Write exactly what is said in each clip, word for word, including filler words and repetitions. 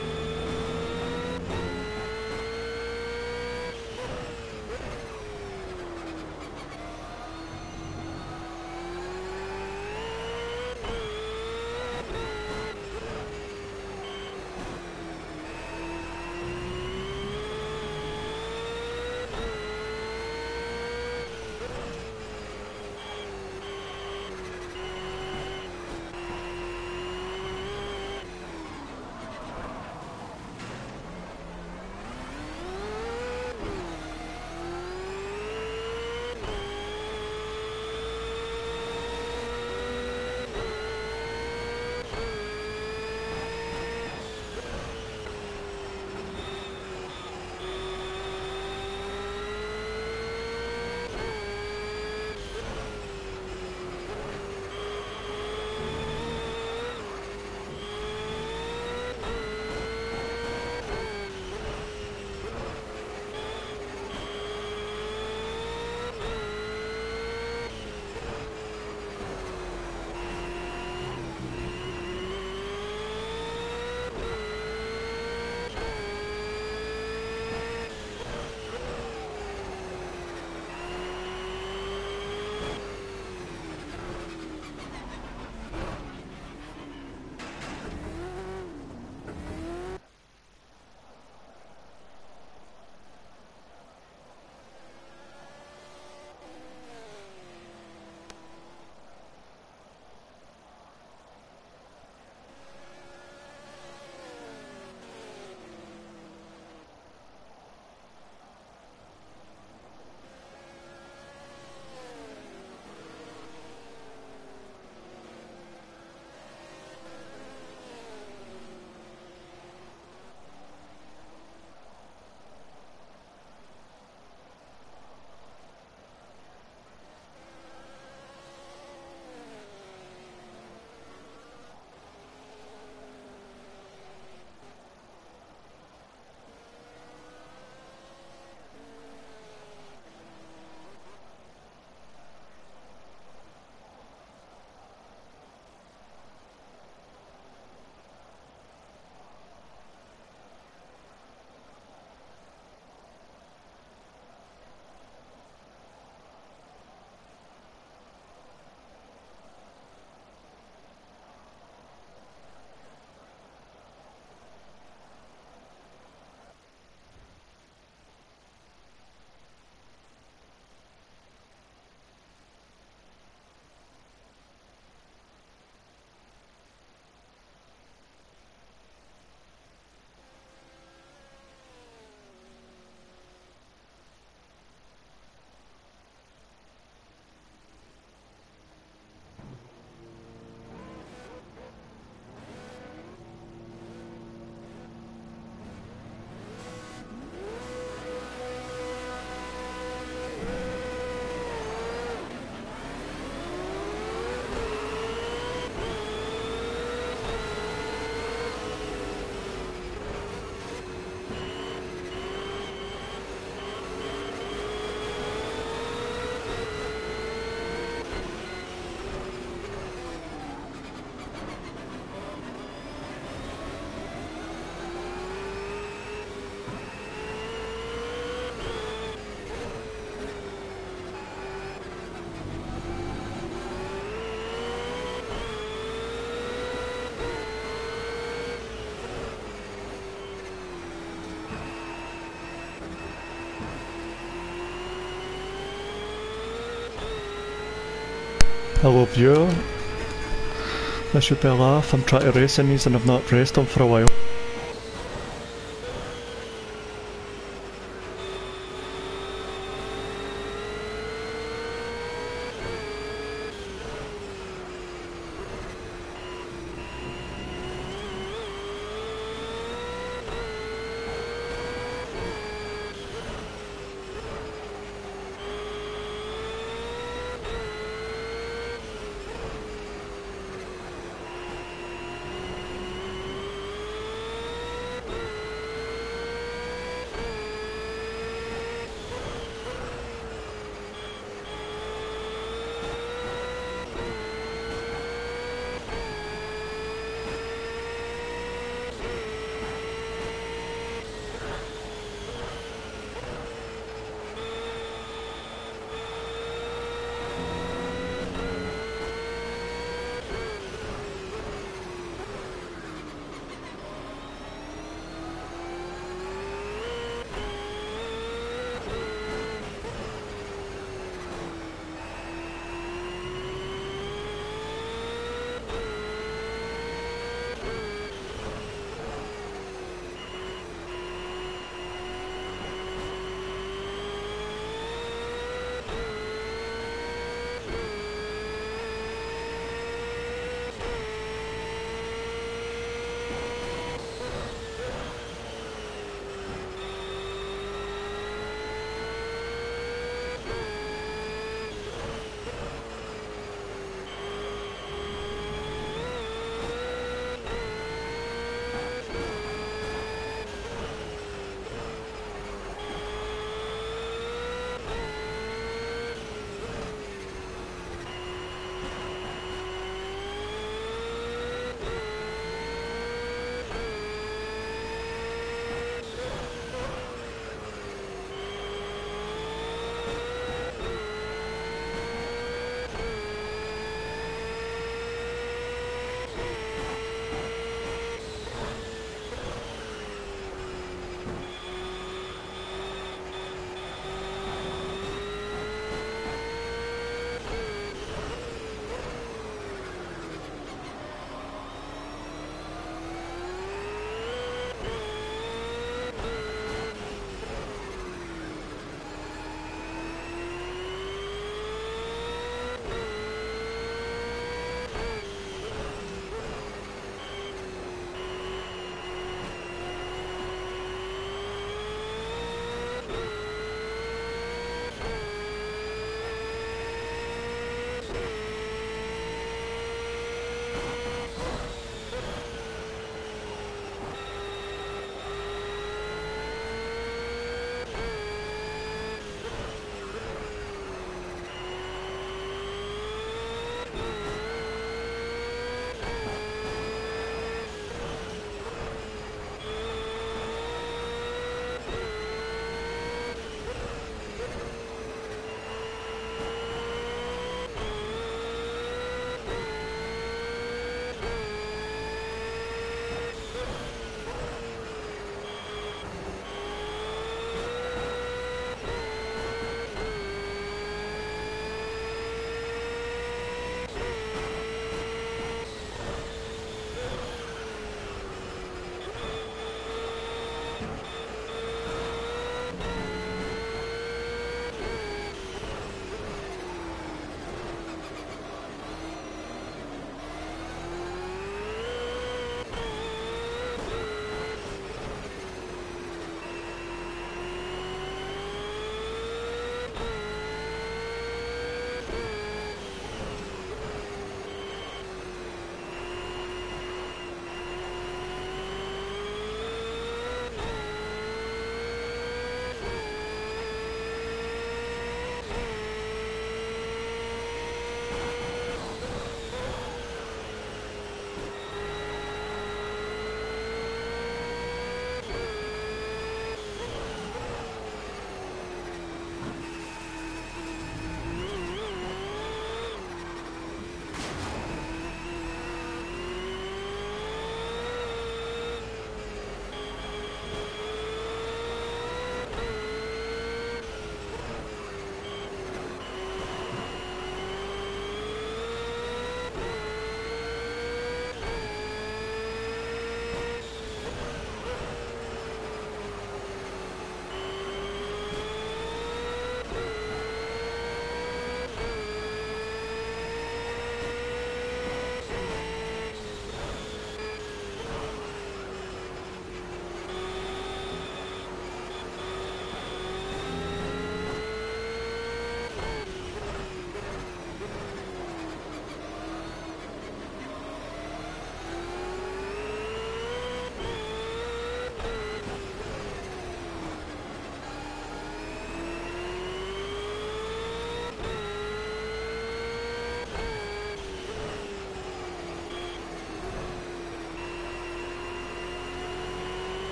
Hello viewer, this should be a laugh. I'm trying to race in these and I've not raced them for a while.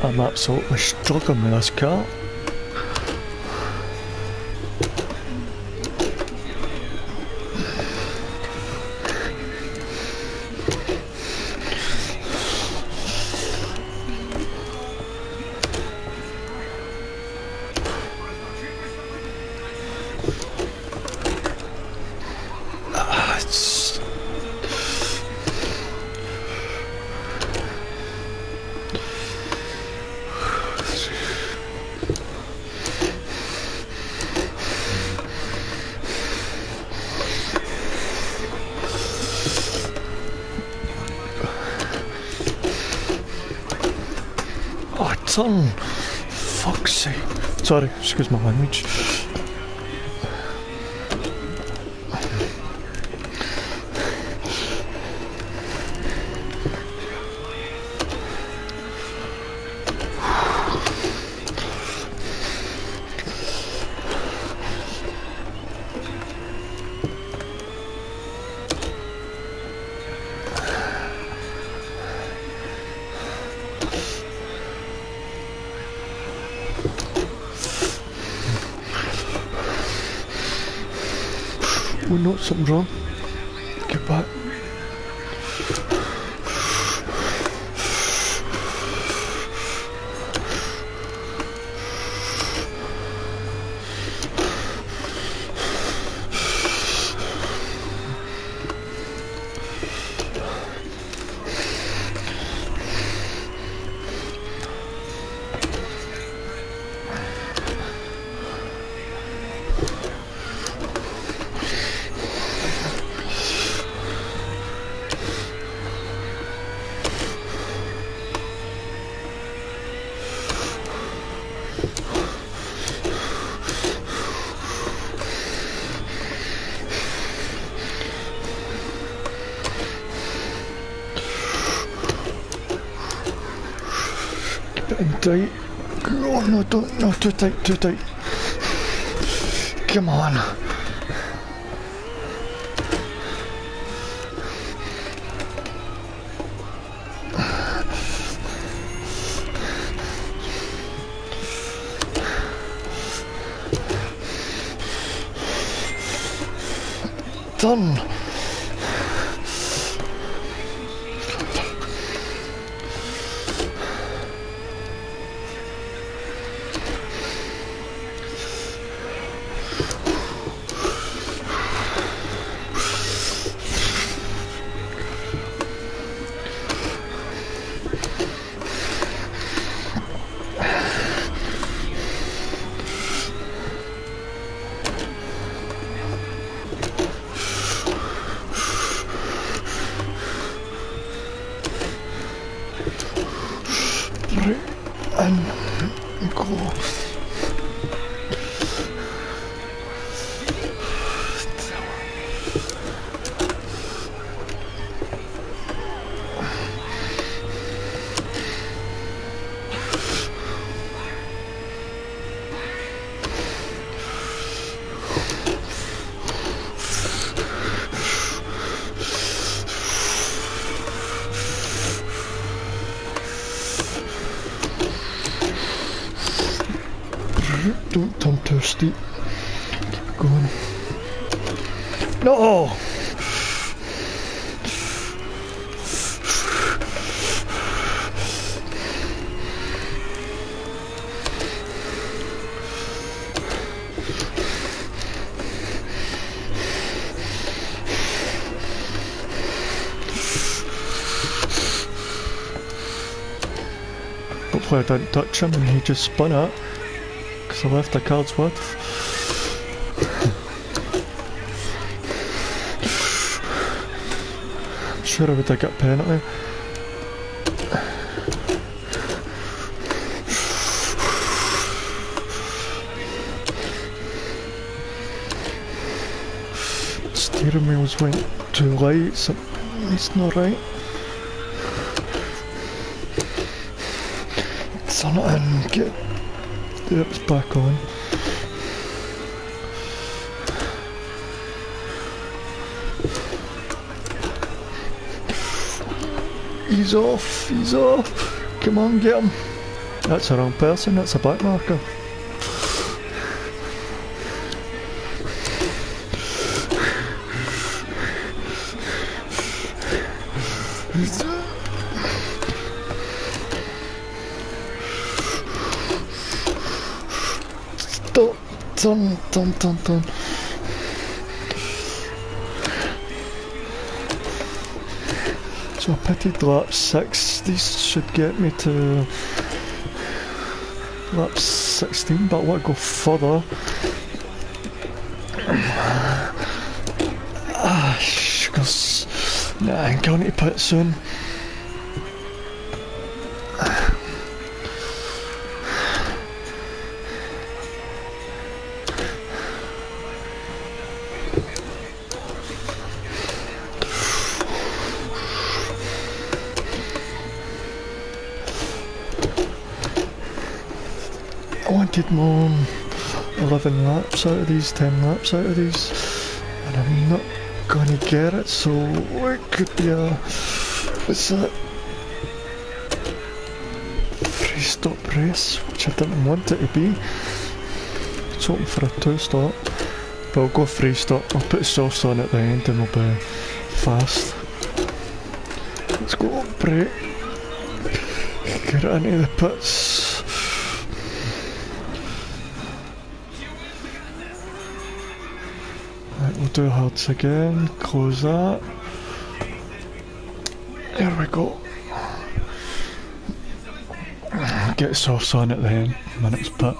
I'm absolutely struggling with this car. Ah, it's... Oh, turn! Fuck's sake. Sorry, excuse my language. Oh no, something's wrong. Get back. And tight. Oh no, don't, no, too tight, too tight. Come on. Done. Right, and go. Don't turn too steep. Keep going. No! Hopefully I didn't touch him and he just spun out. Because I left the card's worth. I'm sure I would have got a penalty. Steering wheels went too light, so it's not right. Turn it in, get... There, it's back on. He's off, he's off. Come on, get him. That's the wrong person, that's a black marker. Stop! Turn, turn, turn, turn. So I pitied lap six. These should get me to lap sixteen, but I want to go further. Ah, sugars. Nah, I'm going to pit soon. I wanted more eleven laps out of these, ten laps out of these, and I'm not gonna get it, so it could be a, what's that, three stop race, which I didn't want it to be. It's hoping for a two stop, but I'll go three stop. I'll put sauce on at the end and we'll be fast. Let's go, brake, get it into the pits. Right, we'll do hards again, close that. There we go. Get sauce on at the end, minutes pit.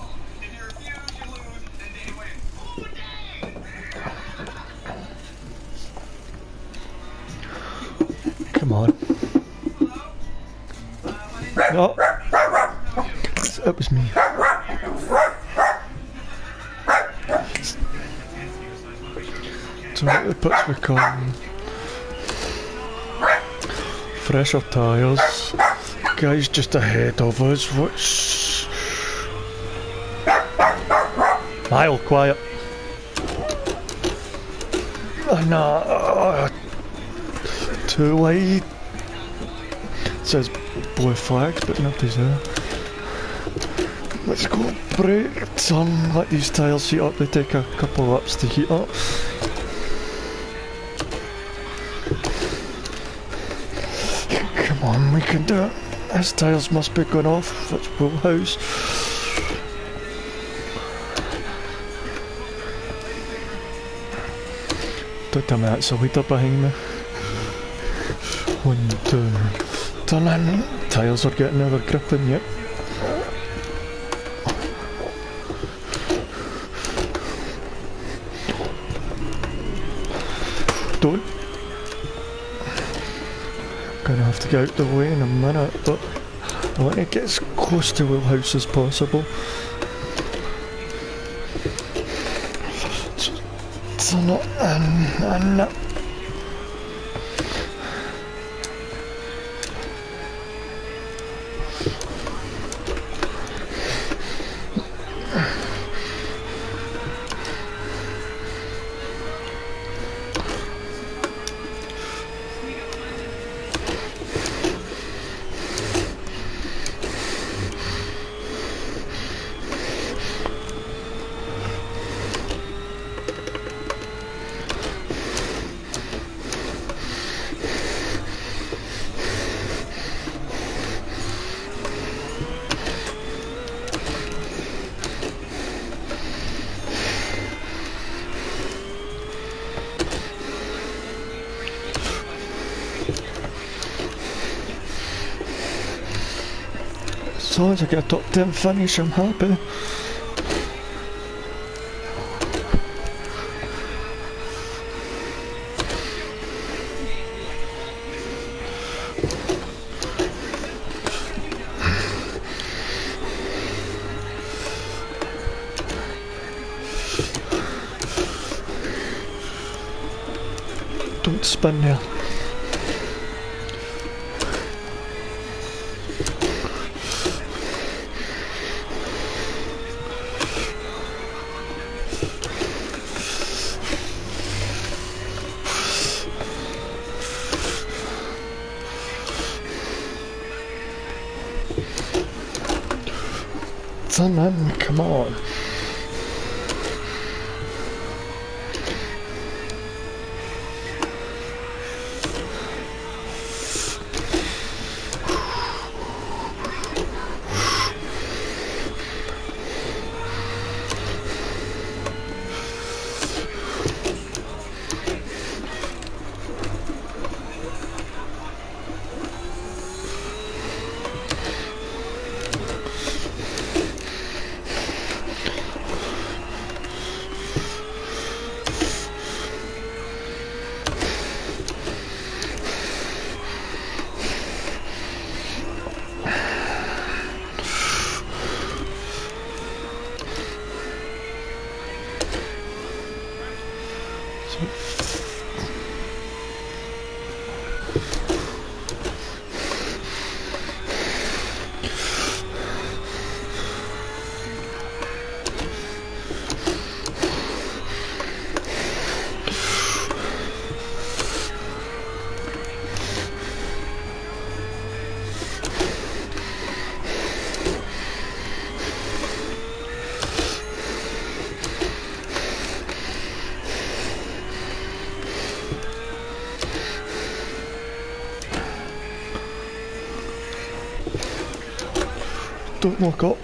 Come on. No! It was me. So the pits become fresher tyres. Guys just ahead of us, which... Mile, quiet. Oh, no, uh, too wide. It says blue flags, but nobody's there. Let's go brake, turn, let these tyres heat up. They take a couple of laps to heat up. Come on, we can do it. His tyres must be going off. That's Woolhouse. Don't tell me that's a leader behind me. One, two. Turn in. Tyres are getting another gripping, yep. Don't. Gonna have to get out the way in a minute, but I want to get as close to Woolhouse as possible. Turn it in and up. As long as I get a top ten finish, I'm happy. Don't spin there. done, man. Come on. Don't look up.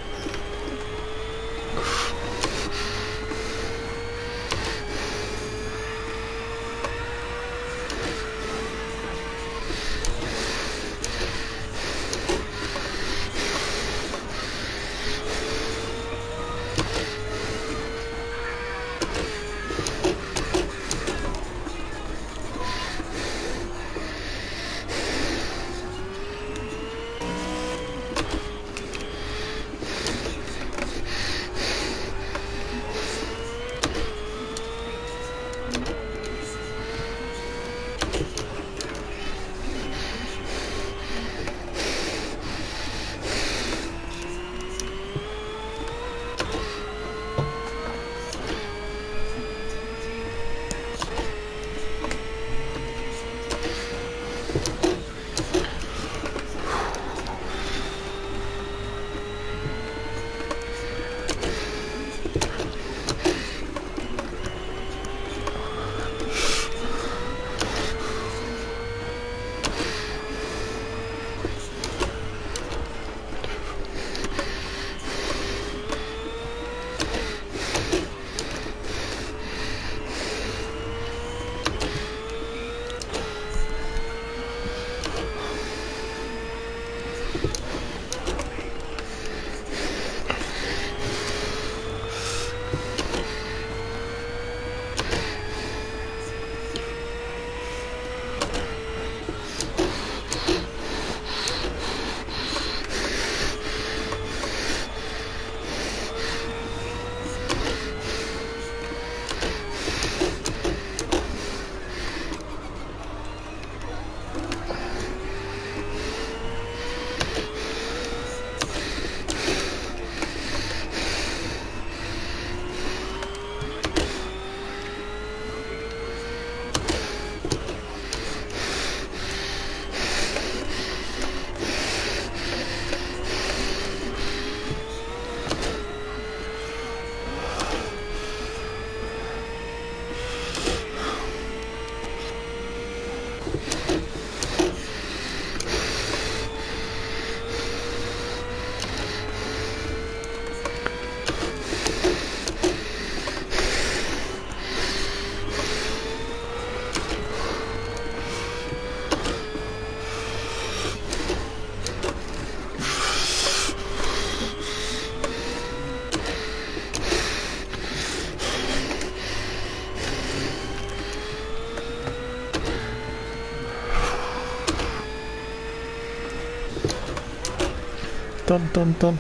Done, done, done.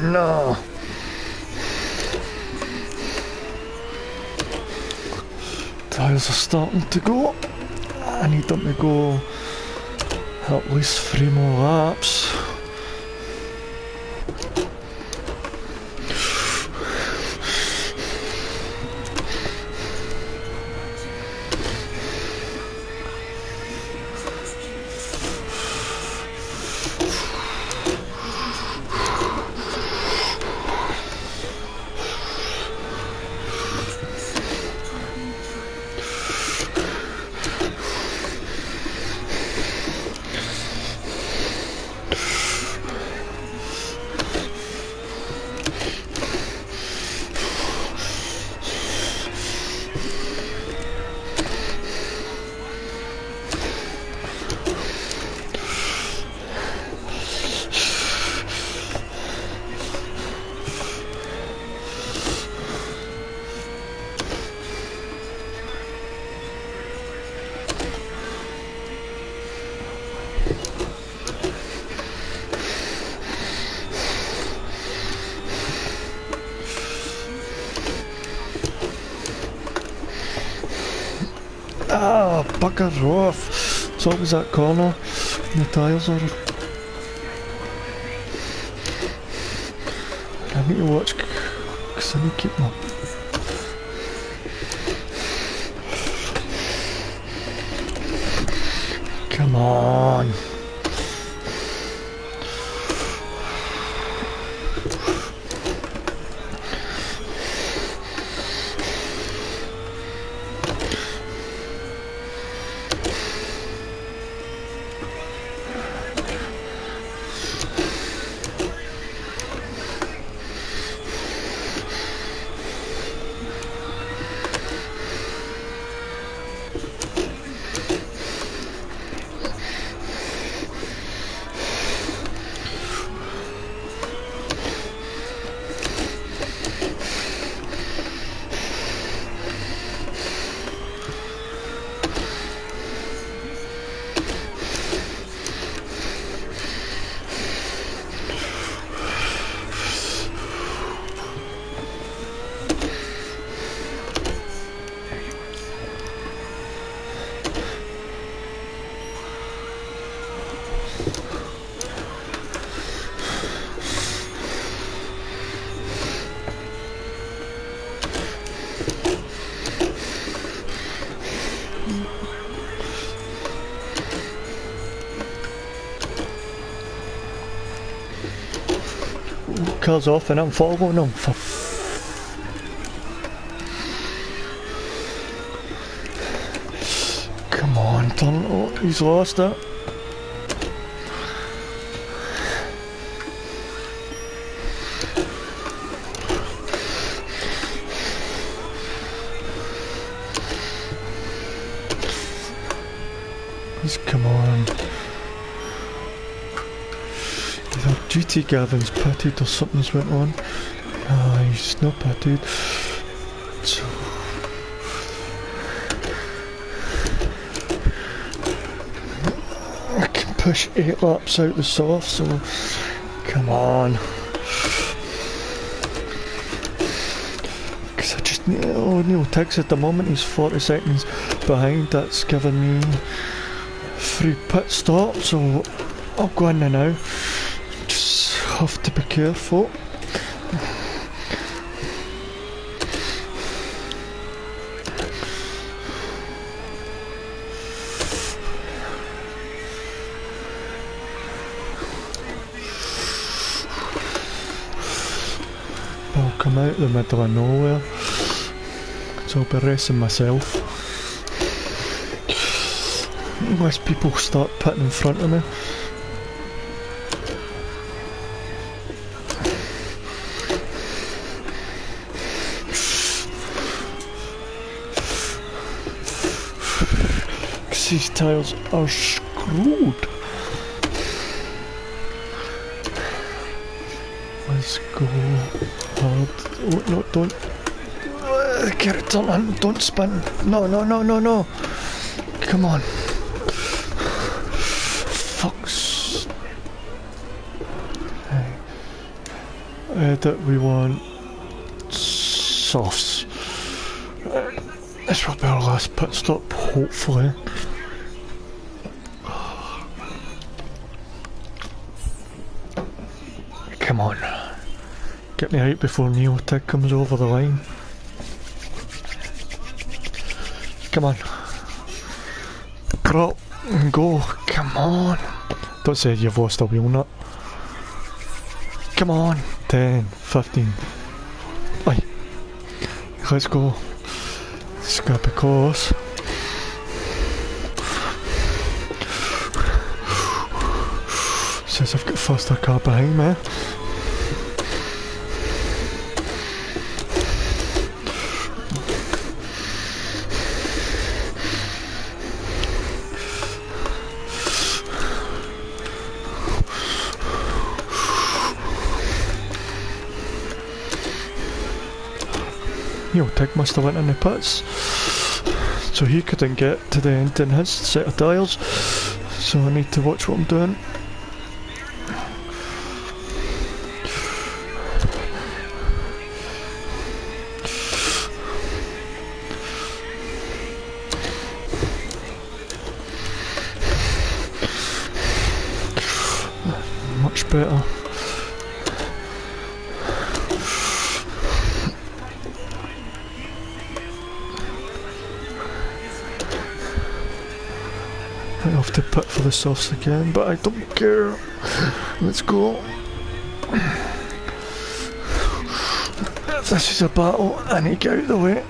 no. Tyres are starting to go. I need them to go at least three more laps. Ah, bugger off. It's always that corner. The tyres are... I need to watch because I need to keep my... Come on. Car's off and I'm following him. For Come on, turn. Oh, he's lost it. He's come on. G T Gavin's pitted or something's went on. Ah, oh, he's not pitted. So I can push eight laps out the soft, so come on. Because I just need, oh, Neil Tiggs at the moment, he's forty seconds behind. That's giving me free pit stop, so I'll go in there now. Have to be careful. I'll come out the middle of nowhere, so I'll be racing myself. Unless people start pitting in front of me. These tyres are screwed. Let's go hard. Oh no, don't uh, get it done. Don't spin. No, no, no, no, no. Come on. Fucks. Hey. edit, we want softs. Uh, this will be our last pit stop, hopefully. Come on. Get me out before Neotig comes over the line. Come on. Prop and go. Come on. Don't say you've lost a wheel nut. Come on. ten, fifteen. Aye. Let's go. It's gonna be close. Says I've got a faster car behind me. Neotig must have went in the pits, so he couldn't get to the end in his set of tyres, so I need to watch what I'm doing. Much better. I have to pit for the softs again, but I don't care. Let's go. If this is a battle, I need to get out of the way.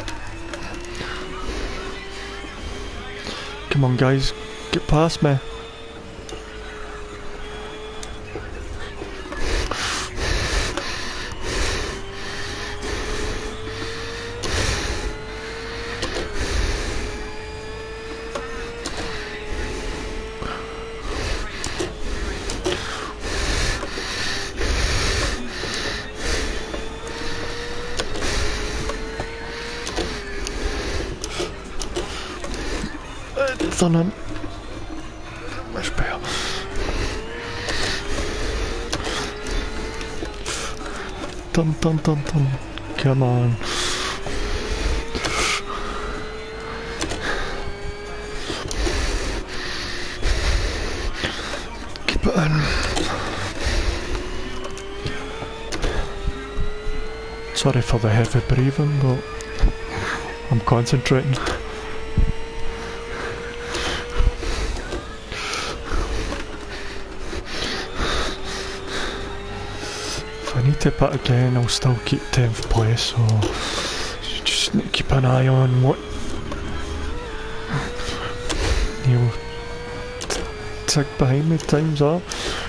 Come on guys, get past me. Done him. Much better. Dun dun dun dun. Come on. Keep it in. Sorry for the heavy breathing, but I'm concentrating. I need to pit again, I'll still keep tenth place, so you just need to keep an eye on what Neil Tig behind me times up.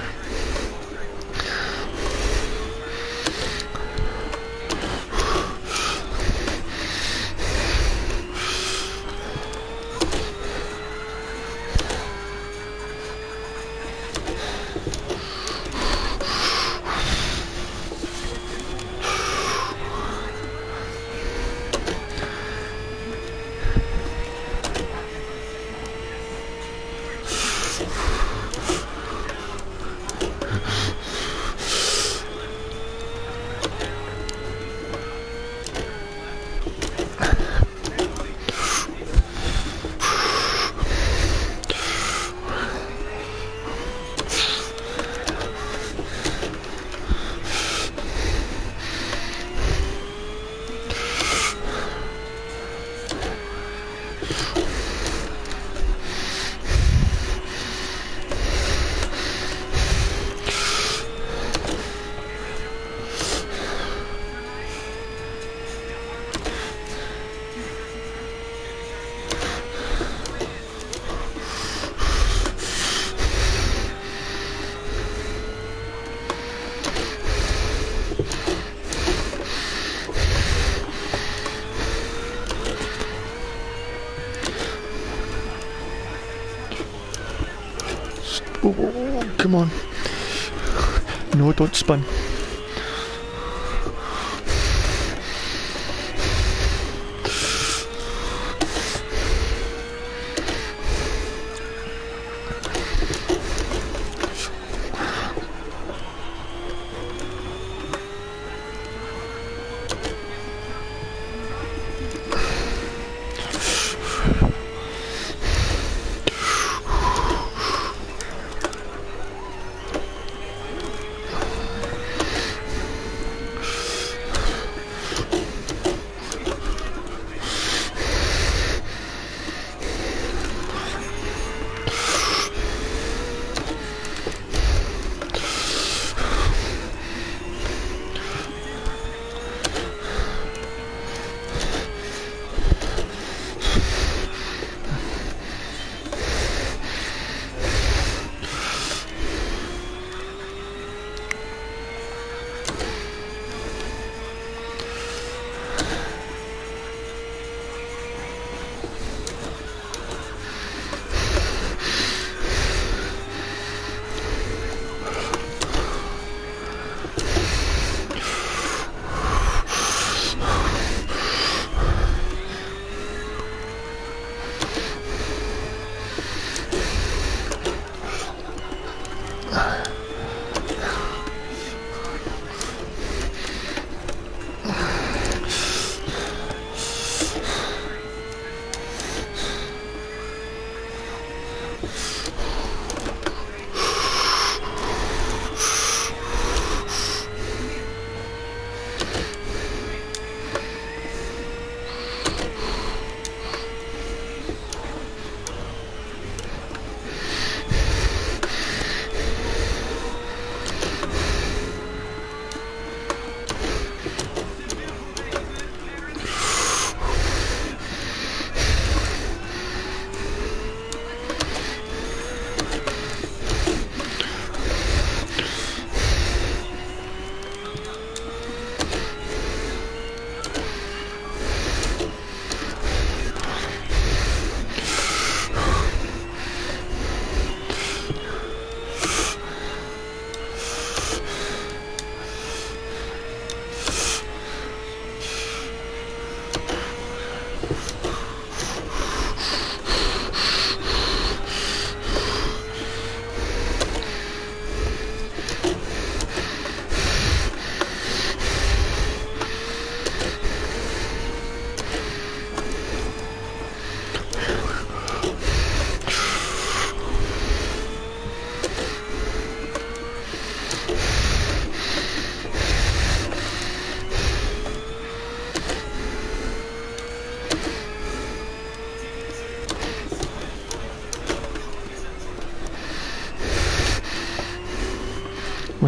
Oh, oh, oh, come on. No, don't spin.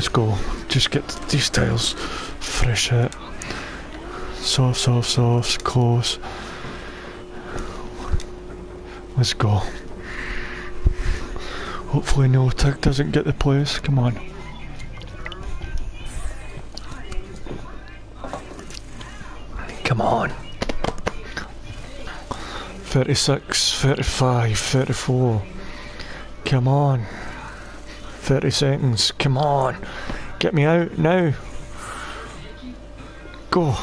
let's go. Just get these tiles fresh hit. Soft, soft, soft, close. Let's go. Hopefully no tick doesn't get the place. Come on. Come on. thirty-six, thirty-five, thirty-four. Come on. thirty seconds. Come on. Get me out now. Go.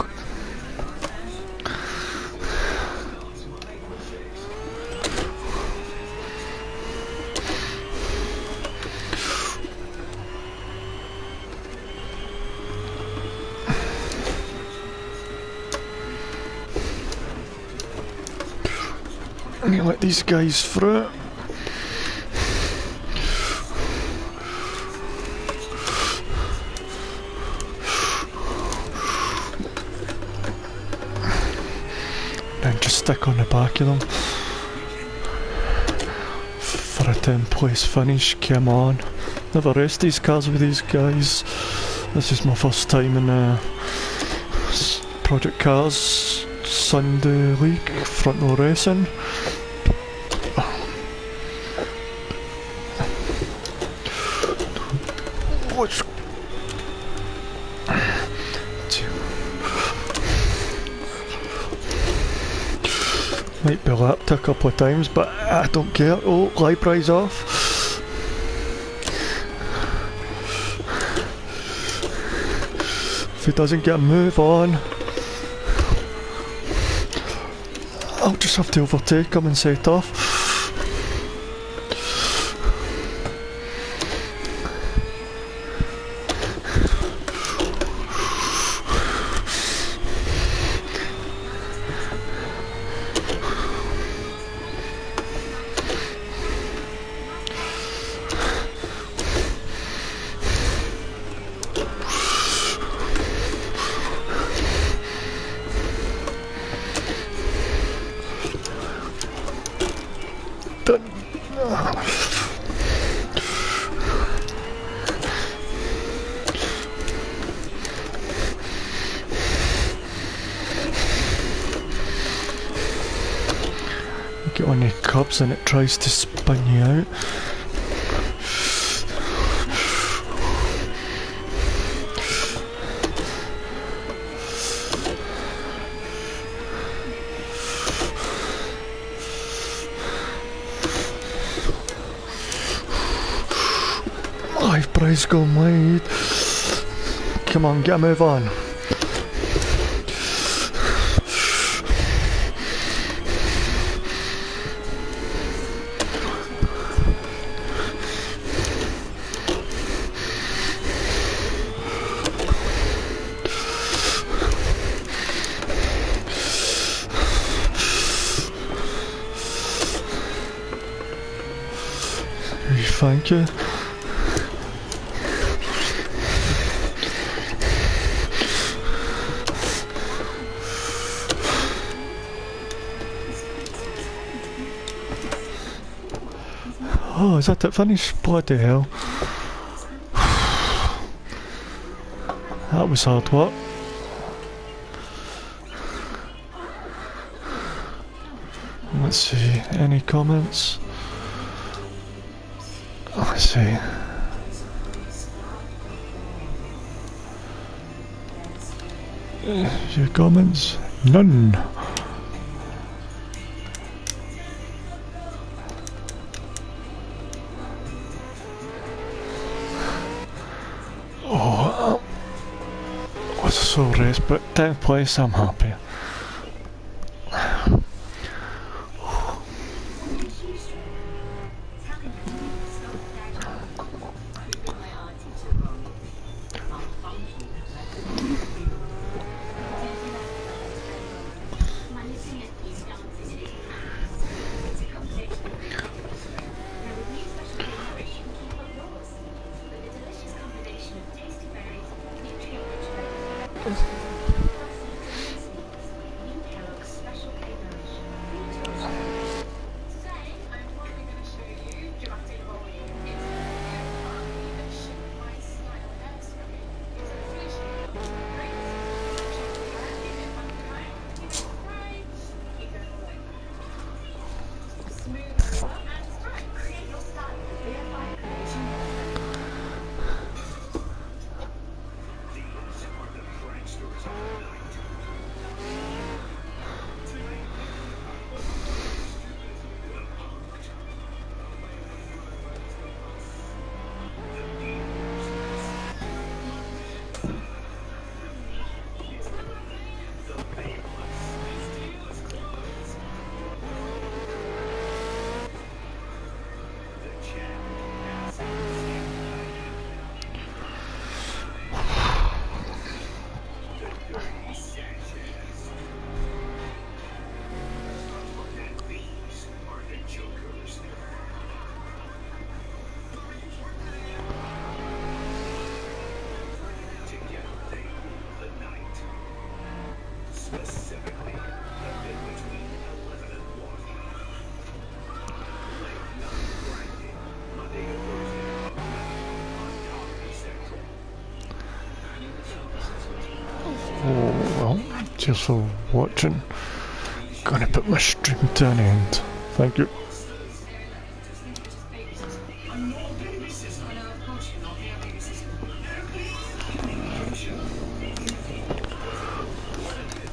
I'm gonna let these guys through. And just stick on the back of them for a tenth place finish. Come on. Never raced these cars with these guys. This is my first time in uh, Project Cars Sunday League front row racing. What's might be lapped a couple of times, but I don't care. Oh, library's off. If he doesn't get a move on, I'll just have to overtake him and set off. Get on your curbs and it tries to spin you out. Live price gone wide. Come on, get a move on. Thank you. Oh, is that it finished? Bloody hell. That was hard work. Let's see, any comments? Let's see. Your comments? None. Oh, it was a sore race, but tenth place, I'm happy. Oh well, cheers for watching. Gonna put my stream to an end. Thank you.